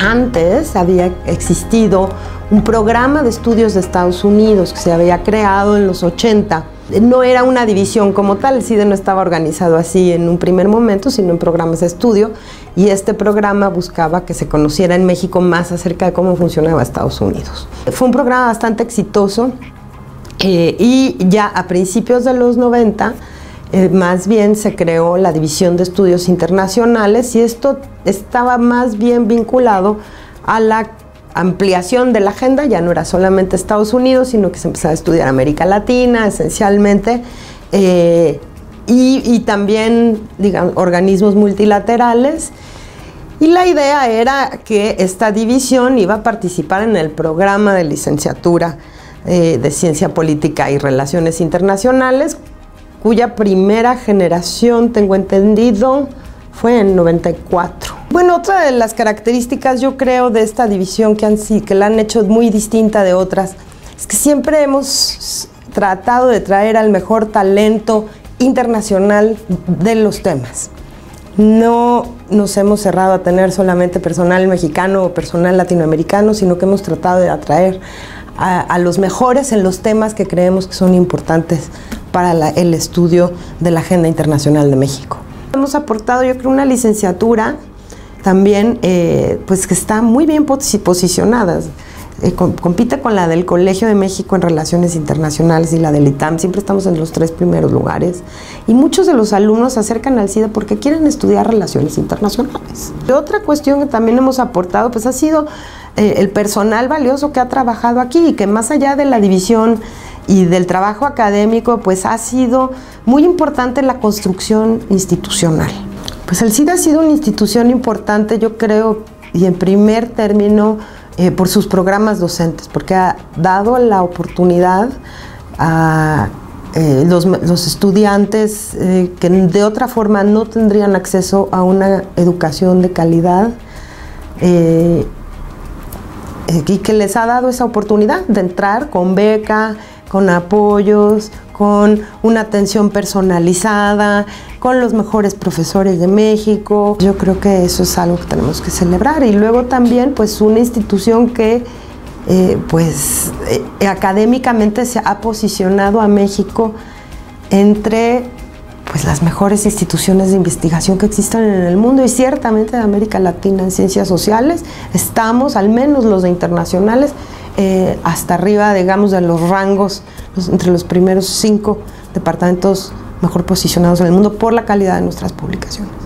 Antes había existido un programa de estudios de Estados Unidos que se había creado en los 80. No era una división como tal, el CIDE no estaba organizado así en un primer momento, sino en programas de estudio, y este programa buscaba que se conociera en México más acerca de cómo funcionaba Estados Unidos. Fue un programa bastante exitoso y ya a principios de los 90 más bien se creó la División de Estudios Internacionales, y esto estaba más bien vinculado a la ampliación de la agenda. Ya no era solamente Estados Unidos, sino que se empezaba a estudiar América Latina esencialmente, y también, digamos, organismos multilaterales. Y la idea era que esta división iba a participar en el programa de licenciatura de Ciencia Política y Relaciones Internacionales, cuya primera generación, tengo entendido, fue en 94. Bueno, otra de las características, yo creo, de esta división que la han hecho muy distinta de otras, es que siempre hemos tratado de traer al mejor talento internacional de los temas. No nos hemos cerrado a tener solamente personal mexicano o personal latinoamericano, sino que hemos tratado de atraer a los mejores en los temas que creemos que son importantes para el estudio de la agenda internacional de México. Hemos aportado, yo creo, una licenciatura también pues que está muy bien posicionada. Compite con la del Colegio de México en Relaciones Internacionales y la del ITAM. Siempre estamos en los 3 primeros lugares, y muchos de los alumnos se acercan al CIDE porque quieren estudiar relaciones internacionales. Otra cuestión que también hemos aportado pues ha sido el personal valioso que ha trabajado aquí, y que más allá de la división y del trabajo académico, pues ha sido muy importante la construcción institucional. Pues el CIDE ha sido una institución importante, yo creo, y en primer término por sus programas docentes, porque ha dado la oportunidad a los estudiantes que de otra forma no tendrían acceso a una educación de calidad, y que les ha dado esa oportunidad de entrar con beca, con apoyos, con una atención personalizada, con los mejores profesores de México. Yo creo que eso es algo que tenemos que celebrar. Y luego también pues una institución que académicamente se ha posicionado a México entre pues las mejores instituciones de investigación que existen en el mundo, y ciertamente de América Latina en ciencias sociales. Estamos, al menos los de internacionales, hasta arriba, digamos, de los rangos, entre los primeros 5 departamentos mejor posicionados en el mundo por la calidad de nuestras publicaciones.